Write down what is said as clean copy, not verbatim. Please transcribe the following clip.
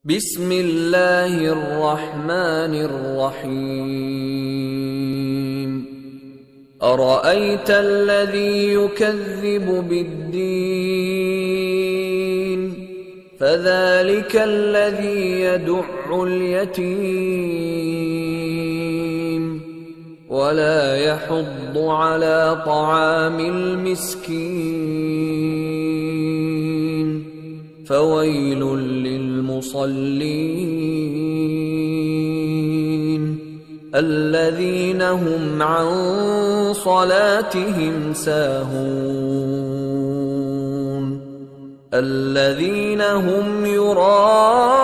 बिस्मिल्लाहिर रहमानिर रहीम। अरअयतल लज़ी युकज़्ज़िबु बिद्दीन फ़ज़ालिकल लज़ी यदु'उल यतीम वला यहुद्दु अला तआमिल मिस्कीन फ़वैलुल लिलमुसल्लीन الذين هم عن صلاتهم ساهون الذين هم يراءون